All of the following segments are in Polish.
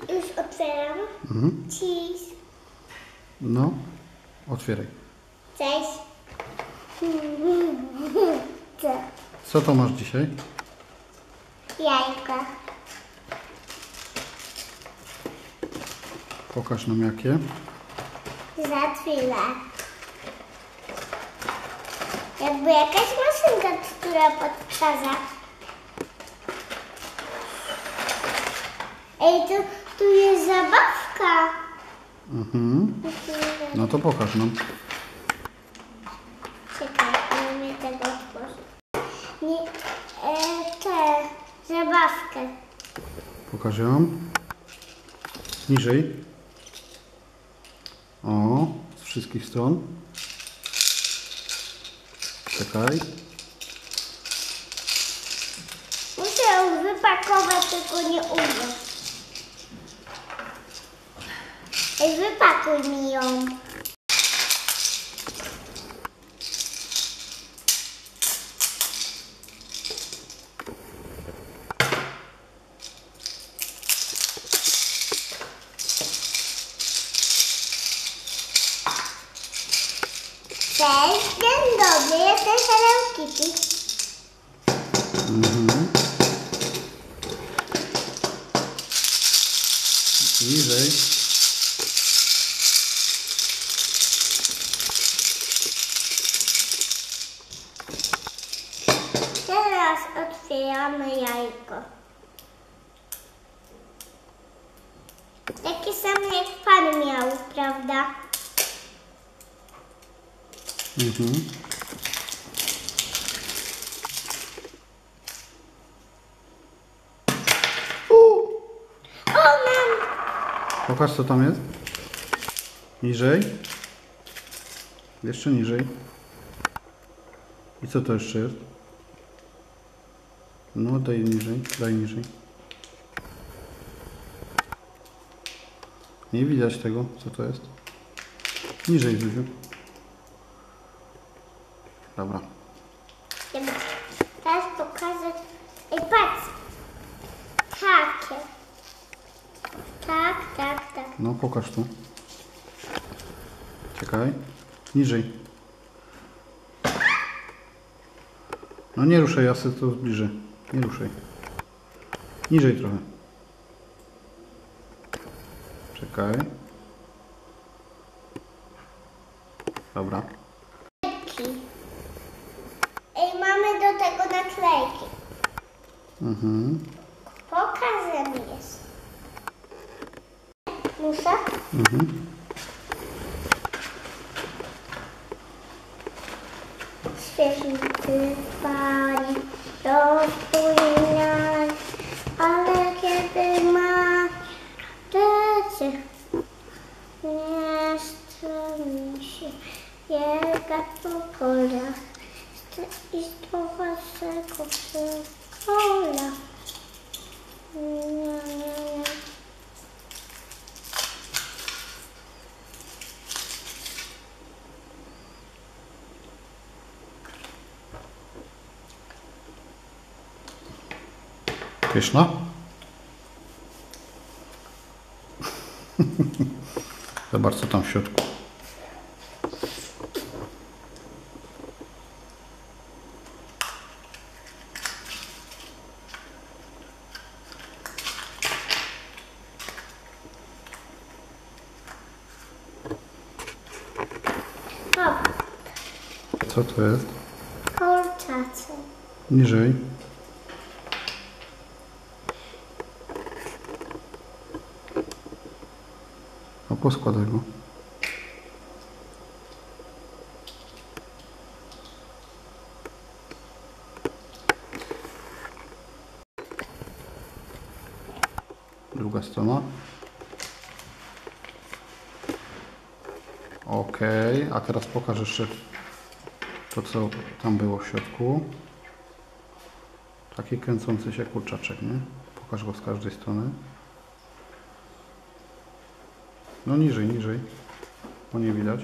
Już otwieram. Cheese. No, otwieraj. Cześć. Co to masz dzisiaj? Jajka. Pokaż nam jakie. Za chwilę. Jakby jakaś maszynka, która podkaza. Ej, tu jest zabawka. No to pokaż nam. Czekaj, nie umiem tego otworzyć. Nie, zabawkę. Pokaż ją. Niżej. O, z wszystkich stron. Czekaj. Muszę ją wypakować, tylko nie umiem. Ej, wypakuj mi ją. Cześć, dzień dobry, jestem Hello Kitty. Niżej. Teraz otwieramy jajko. Takie same jak pan miał, prawda? O, mam! Pokaż co tam jest. Niżej. Jeszcze niżej. I co to jeszcze jest? No daj niżej, daj niżej. Nie widać tego, co to jest. Niżej, Zuziu. Dobra. Teraz pokażę. Ej, patrz. Takie. Tak, tak, tak. No pokaż tu. Czekaj. Niżej. No nie ruszaj, ja sobie to zbliżę. Nie ruszaj. Niżej trochę. Czekaj. Dobra. Ej, mamy do tego naklejki. Pokażę mi jest. Muszę? Świeżyncy fali rozpłyniaj, ale kiedy ma rzeczy, nie stroni się biegać po polach, chcę iść do waszego przedszkola. Nie. Pyszna? Zobacz co tam w środku. Hop, Co to jest? kurczacy. Niżej. A poskładaj go. Druga strona. Ok, a teraz pokaż jeszcze to, co tam było w środku. Taki kręcący się kurczaczek, nie? Pokaż go z każdej strony. No niżej, niżej, bo nie widać.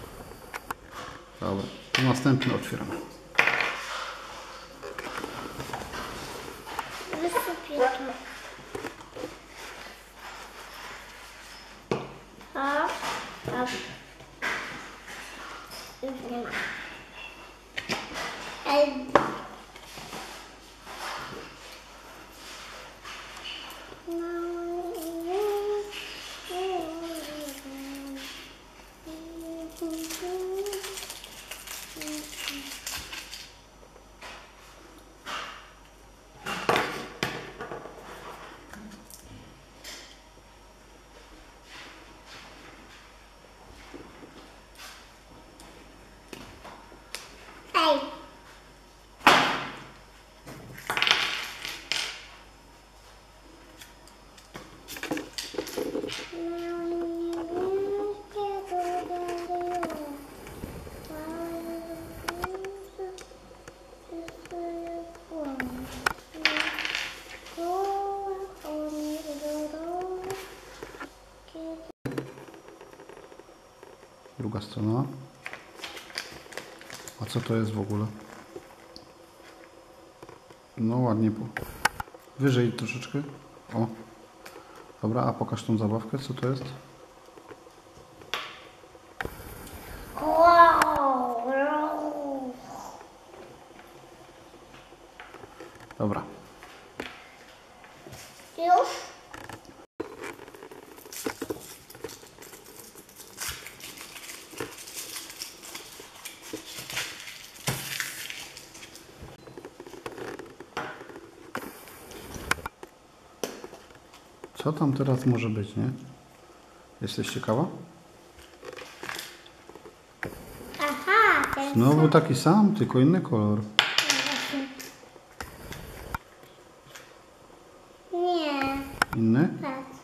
Dobra, następny otwieramy. kupię to. Hop, hop. Już nie ma. Ej. Ej. Druga strona. A co to jest w ogóle? No ładnie. Wyżej troszeczkę. O. Dobra, a pokaż tą zabawkę. Co to jest? Wow. Dobra. Już? Co tam teraz może być, nie? Jesteś ciekawa? Aha, ten Znowu taki sam, tylko inny kolor. Nie, Inny? patrz.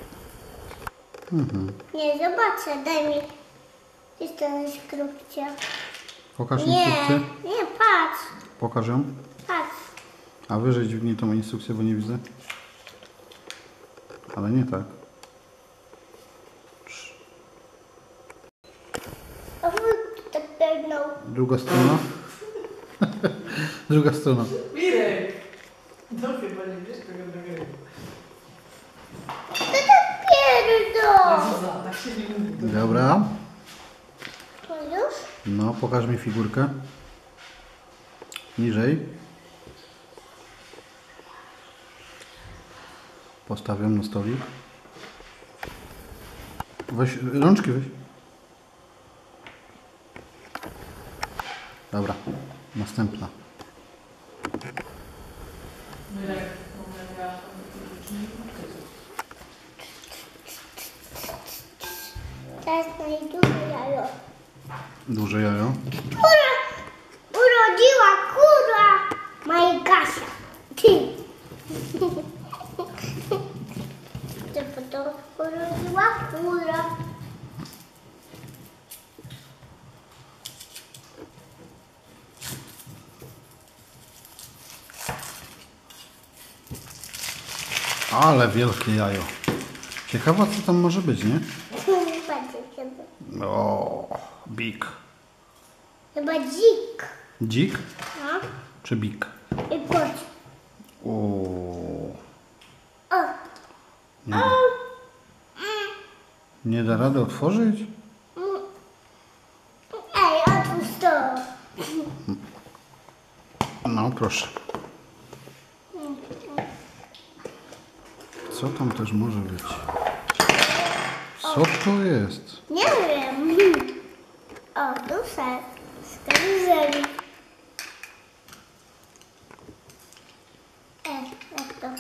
Mhm. Nie, zobaczę, daj mi. Jest to instrukcja. Pokaż Nie, instrukcję. nie, patrz, Pokaż ją. patrz. A wyżej dźwignij tą instrukcję, bo nie widzę. Ale nie tak. A wójt tak pełną. Druga strona. Druga strona. Mirek! No chyba nie wiesz tego drugiego. To tak pierdol. Zuza, tak się nie mówi. Dobra. To już? No, pokaż mi figurkę. Niżej. Postawię na stolik. Weź, rączki weź. Dobra, następna. Mirek, ona miała tam Teraz najduże jajo. Duże jajo. Kura urodziła kura Majgasia. Ty. Ty potem urodziła kura. Ale wielkie jajo. Ciekawa, co tam może być, nie? Patrzcie sobie. O, big. Chyba dzik. Dzik No. czy big? I patrz. O, O. nie, da, nie da rady otworzyć? Ej, otwórz to. No, proszę. Co tam też może być? Co to jest? Nie wiem. O, duszę. Z karuzeli. Jak to?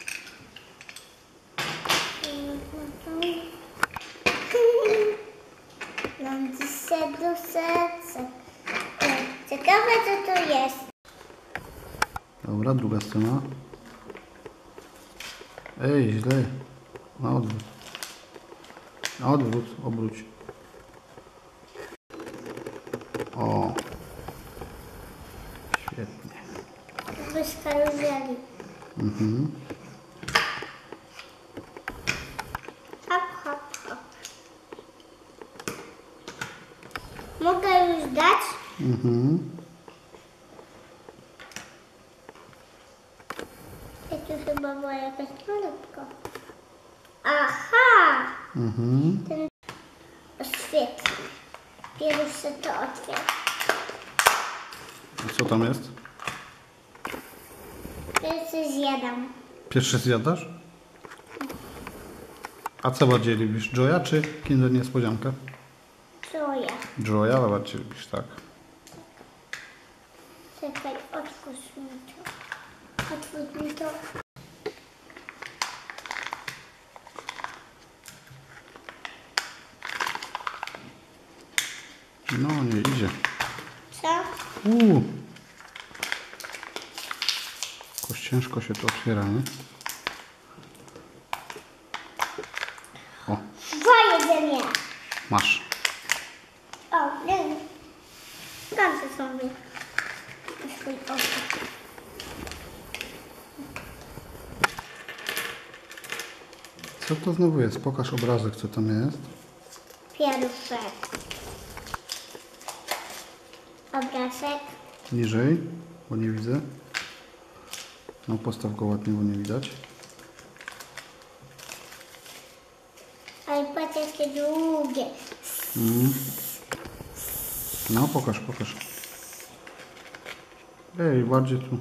Mam dzisiaj duszeczek. Ciekawe, co to jest. Dobra, druga scena. Ej, źle. Na odwrót. Na odwrót, obróć. O. Świetnie. Z karuzeli. Mhm. Hop, hop, hop. Mogę już dać? Mhm. I tu chyba była jakaś malutka. Aha! Mhm. Ten oświetli. Pierwsze to otwiera. A co tam jest? Pierwsze zjadam. Pierwszy zjadasz? A co bardziej lubisz? Joya czy Kinder Niespodziankę? Co ja? Joya bardziej lubisz, tak. Czekaj, otwórz mi to. Otwórz mi to. No nie idzie. Co? Jakoś ciężko się to otwiera, nie? O, Dwa jedzenie. masz. O, nie. Każdy sobie swój osób. Co to znowu jest? Pokaż obrazek, co tam jest. Pierwszy. Obrazek. Niżej, bo nie widzę. No postaw go ładnie, bo nie widać. Ale patrz jakie długie. No pokaż, pokaż. Ej, bardziej tu.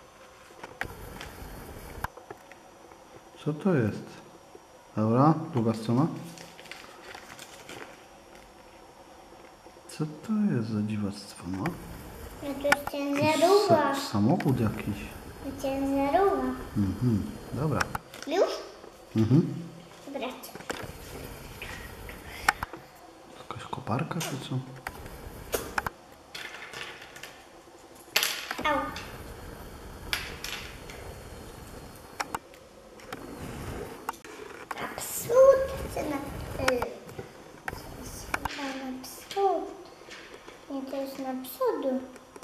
Co to jest? Dobra, druga strona. Co to jest za dziwactwo, no? No to jest ciężarówka. Samochód jakiś. To ciężarówka. Dobra. Już? Brać. Jakaś koparka czy co? Au. Absurd. Co na... Absurd. Nie, to jest na przodu.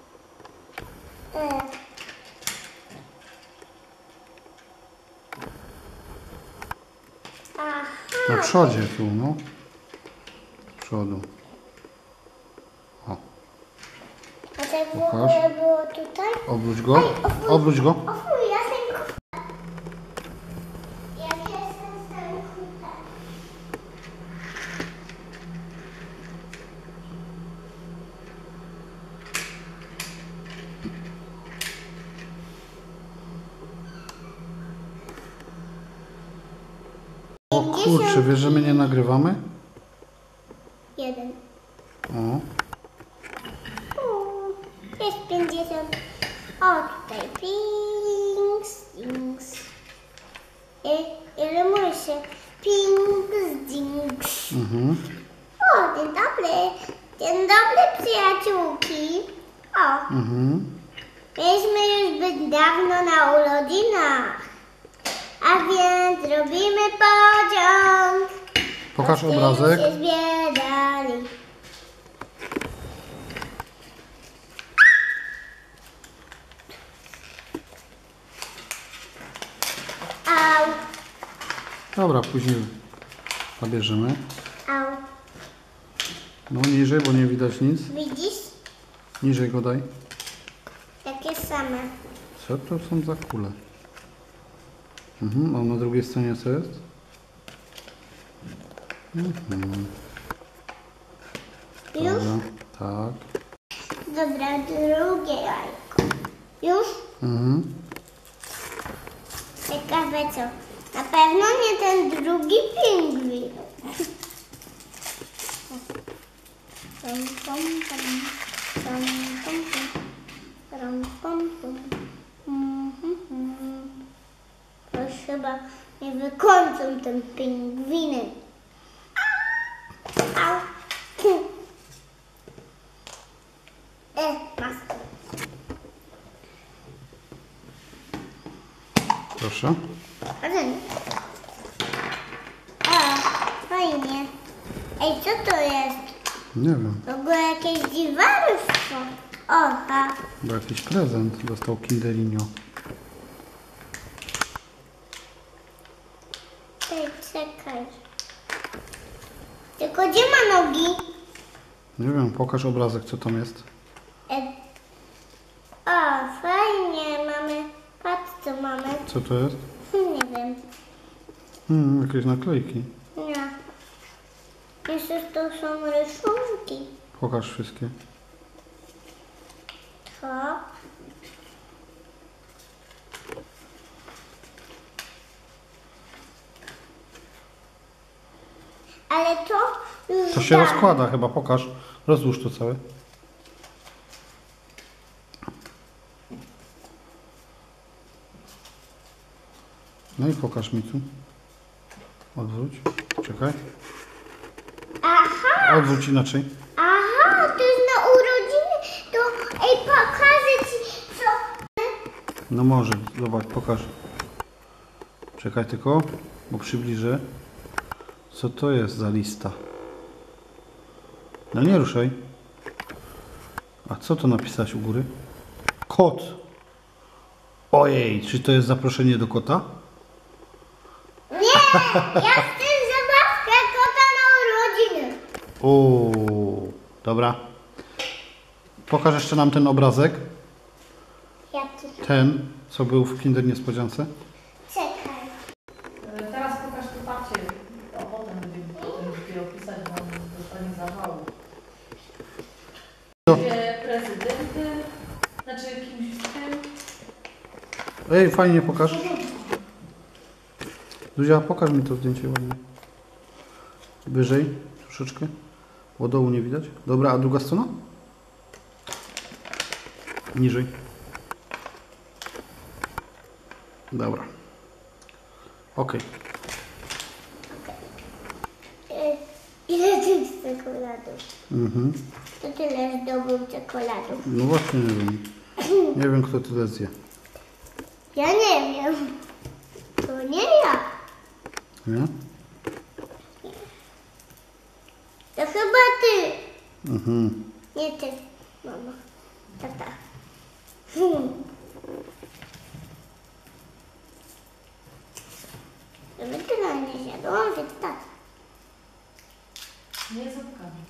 Aha. Na przodzie tu, no. Z przodu. O, A tak w Pokaż. ogóle było tutaj? obróć go. Obróć go. O fuj, ja jestem kuta. Ja jestem kuta. O kurczę, wiesz, że my nie nagrywamy? Jeden. O, Jest 50. O, tutaj pings, dings. I rymuje się pings, dings. O, dzień dobry. Dzień dobry, przyjaciółki. O, mieliśmy już być dawno na urodzinach. A więc robimy pociąg. pokaż Bo z tym obrazek. się zbierali. Au, Dobra, później zabierzemy. au. No niżej, bo nie widać nic. Widzisz? Niżej go daj. Takie same. Co to są za kule? A na drugiej stronie co jest? Już? Dobra, tak. Dobra, drugie jajko. Już? Ciekawe co. Na pewno nie ten drugi pingwin. Pom, pom, pom. Pom, pom, pom. Pom, pom, pom. To już chyba nie wykończą tym pingwinem. Au. Masz. Proszę. A, fajnie. Ej, co to jest? Nie wiem, W ogóle jakieś dziwarstwo. Oha. bo jakiś prezent dostał Kinderinio. Ej, czekaj. Tylko gdzie ma nogi? Nie wiem, pokaż obrazek, co tam jest. O, fajnie, mamy... Patrz co co mamy? Co to jest? Nie wiem. Jakieś naklejki. Nie. Jeszcze to są rysunki. Pokaż wszystkie. To. Ale to już To się dam. rozkłada chyba, pokaż. Rozłóż to całe. No i pokaż mi tu. Odwróć. Czekaj. Aha, Odwróć inaczej. aha, to jest na urodziny. To pokażę ci co. No może, zobacz, pokaż. Czekaj tylko, bo przybliżę. Co to jest za lista? No nie ruszaj. A co to napisałeś u góry? Kot. Ojej, czy to jest zaproszenie do kota? Nie, ja chcę zabawkę kota na urodziny. Uuu, dobra. Pokaż jeszcze nam ten obrazek. Jaki? Ten, co był w Kinder Niespodziance. Czekaj. Teraz pokaż to pacie, a potem będziemy dopiero pisać, bo on dostanie zawału. To- Gdzie prezydenty, znaczy kimś w tym. Ej, fajnie pokaż. Zuzia, pokaż mi to zdjęcie ładnie. Wyżej, troszeczkę. Bo dołu nie widać. Dobra, a druga strona? Niżej. Dobra. Ok. Ile tych czekoladów? Mhm. To tyle zdobył czekoladów. No właśnie nie wiem. Nie wiem, kto tyle zje. Ja nie wiem. To nie ja. Nie? To chyba ty. Mhm. Nie ty, mama. Tata. Żeby tyle nie zjadłam, więc tak. Nie zapukamy.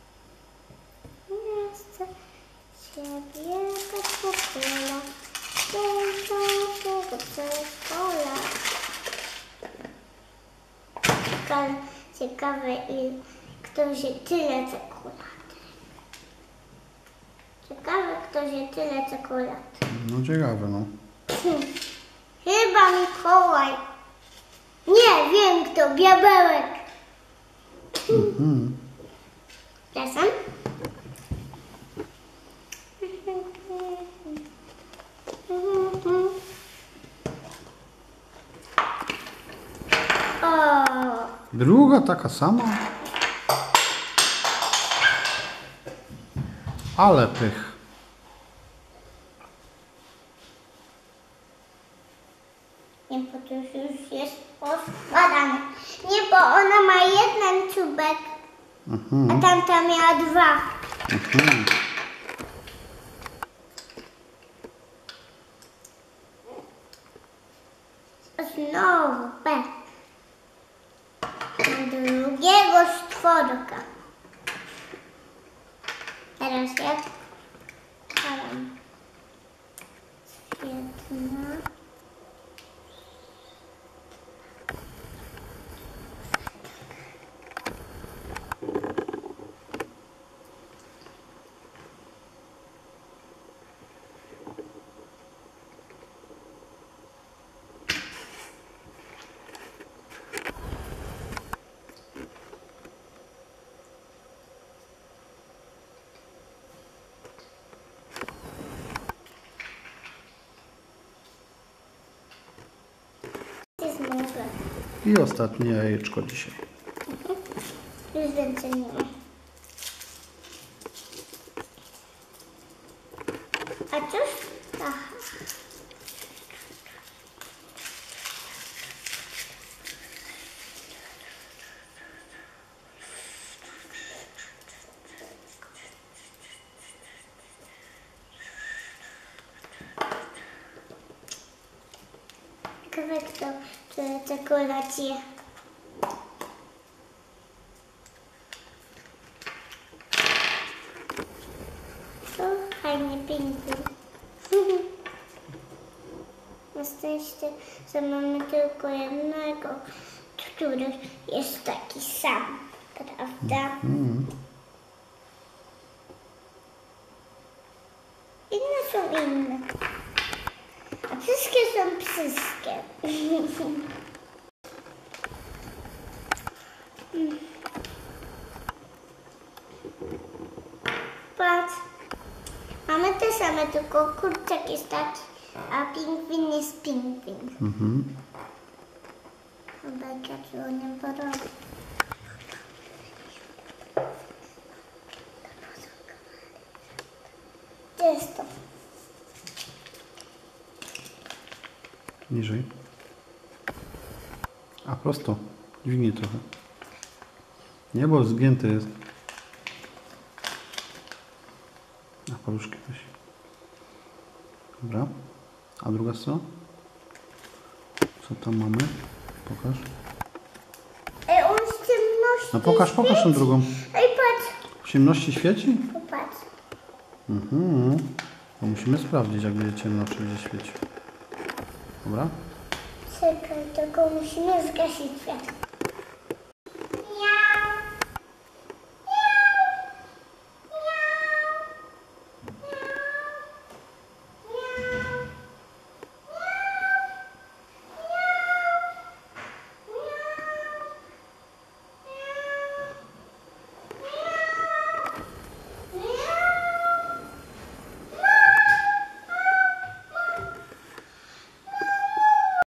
Nie chcę ciebie tak pokola. Tego przedszkola. Ciekawe, kto się tyle czekolady. Ciekawe, kto się tyle czekolady. No ciekawe, no. Chyba Mikołaj. Nie wiem kto, diabełek. Mhm. Czasem? O, Druga taka sama. Ale pych. nie, bo to już jest poskładane. Nie, bo ona ma jeden czubek, a tamta miała dwa. Mhm. Znowu P. Drugiego stworka. Teraz jak? Palam. Świetna. Jest może. I ostatnie jajeczko dzisiaj. Już więcej nie ma. A cóż? Aha. Ciekawe kto czekoladzie. O, fajnie, pięknie. szczęście, że mamy tylko jednego, który jest taki sam, prawda? Inne są inne. A wszystkie są wszystkie. Patrz. Mamy te same, tylko kurczak jest taki, a pingwin jest pingwin. Chyba jak o nim porobię. Gdzie jest to? Niżej. A prosto. Dźwignie trochę. Nie, bo zgięte jest. Na paluszki weź. Dobra. A druga strona? Co tam mamy? Pokaż. Ej, on w ciemności No pokaż tą świeci. drugą. Ej, patrz. W ciemności świeci? Popatrz. To musimy sprawdzić, jak będzie ciemno, czy będzie świecił. Dobra? Czekaj, tylko musimy zgasić światło.